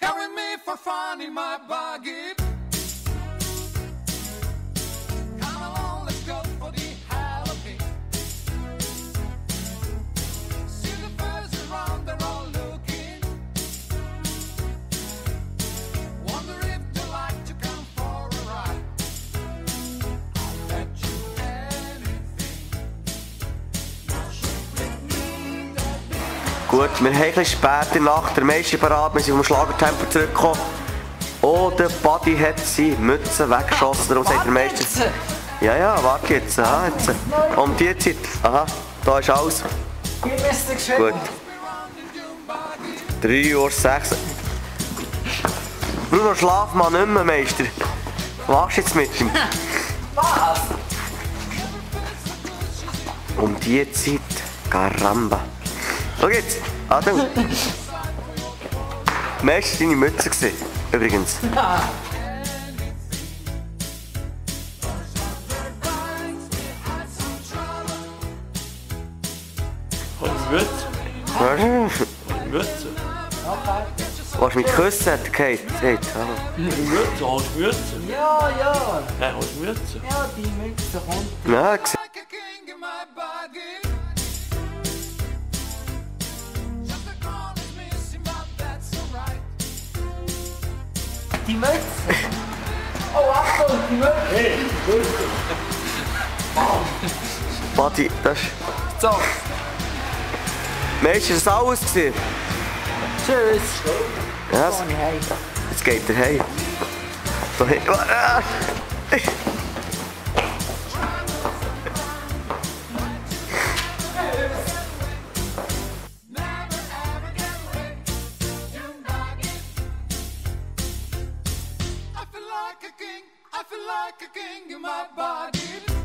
carry me for fun in my buggy. Come along, let's go for the hell of it. See the birds around, they're all looking. Wonder if they like to come for a ride. I'll bet you anything. Gut, wir haben ein bisschen spät in der Nacht, der meiste parat, wir sind vom Schlagertempo zurückgekommen. Oh, der Buddy hat seine Mütze weggeschossen, darum sagt der Meister... Ja, warte jetzt, aha, jetzt. Um die Zeit, aha, da ist alles. Gut. 3:06 Uhr. Bruno, schlaf mal nicht mehr, Meister. Was machst du jetzt mit ihm? Was? Um die Zeit, Caramba. Schau jetzt, Achtung. Meister, deine Mütze gesehen, übrigens. Mütze? Was mit Küssen hat Kate gesagt? Mütze? Hast du Mütze? Ja. Hey, hast du Mütze? Ja, die Mütze kommt. Ja, gesehen. Like a king in my buggy. Just a corner's missing, but that's alright. Die Mütze. Oh, Achtung, die Mütze. Hey, Mütze! Buddy, das ist... So, Meister, ist das alles gewesen? tschüss. Ja, Komm ich heim. jetzt geht er heim. So, hey. Never ever get away. Doom buggy. I feel like a king in my body.